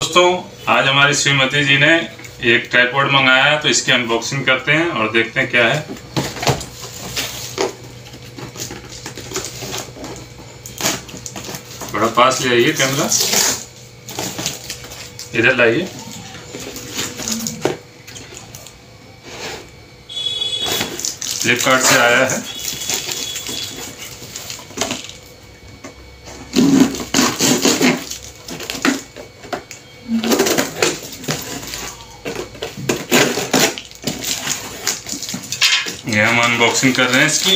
दोस्तों, आज हमारी श्रीमती जी ने एक ट्राइपॉड मंगाया है, तो इसकी अनबॉक्सिंग करते हैं और देखते हैं क्या है। बड़ा पास ले आइए कैमरा, इधर लाइए। फ्लिपकार्ट से आया है। ये हम अनबॉक्सिंग कर रहे हैं इसकी।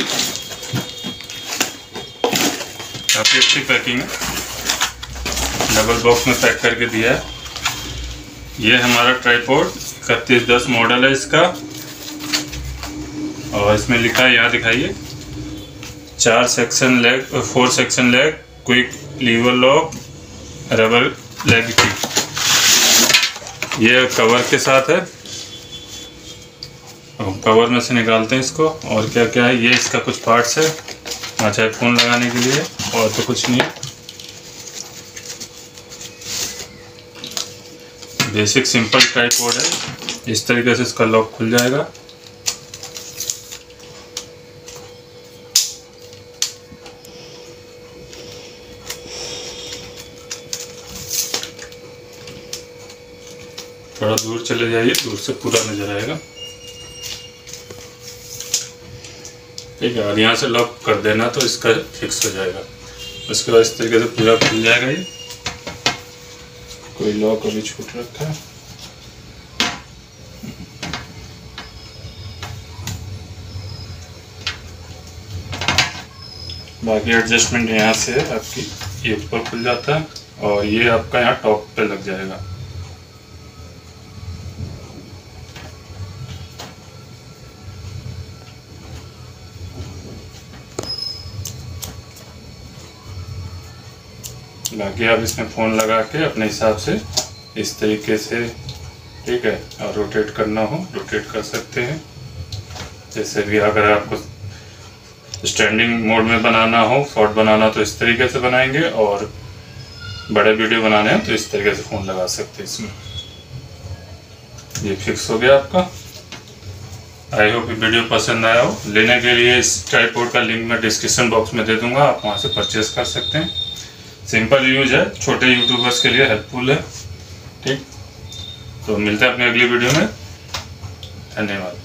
काफ़ी अच्छी पैकिंग है, डबल बॉक्स में पैक करके दिया है। ये हमारा ट्राइपॉड 3110 मॉडल है इसका, और इसमें लिखा है, यहाँ दिखाइए, 4 section leg, 4 section leg, quick lever lock, rubber leg की। ये कवर के साथ है। कवर में से निकालते हैं इसको। और क्या क्या है, ये इसका कुछ पार्ट्स है, अच्छा है फ़ोन लगाने के लिए, और तो कुछ नहीं। बेसिक सिंपल ट्राइपॉड है। इस तरीके से इसका लॉक खुल जाएगा। थोड़ा दूर चले जाइए, दूर से पूरा नजर आएगा। ठीक है, और यहाँ से लॉक कर देना तो इसका फिक्स हो जाएगा। उसके बाद इस तरीके से पूरा खुल जाएगा। ये कोई लॉक अभी छूट रखा है। बाकी एडजस्टमेंट यहाँ से है आपकी, ये ऊपर खुल जाता है और ये आपका यहाँ टॉप पे लग जाएगा। बाकी आप इसमें फ़ोन लगा के अपने हिसाब से इस तरीके से, ठीक है, और रोटेट करना हो रोटेट कर सकते हैं। जैसे भी अगर आपको स्टैंडिंग मोड में बनाना हो, शॉर्ट बनाना, तो इस तरीके से बनाएंगे, और बड़े वीडियो बनाने हैं तो इस तरीके से फ़ोन लगा सकते हैं इसमें। ये फिक्स हो गया आपका। आई होप ये वीडियो पसंद आया हो। लेने के लिए इस ट्राइपॉड का लिंक मैं डिस्क्रिप्शन बॉक्स में दे दूँगा, आप वहाँ से परचेज़ कर सकते हैं। सिंपल यूज है, छोटे यूट्यूबर्स के लिए हेल्पफुल है। ठीक, तो मिलते हैं अपनी अगली वीडियो में। धन्यवाद।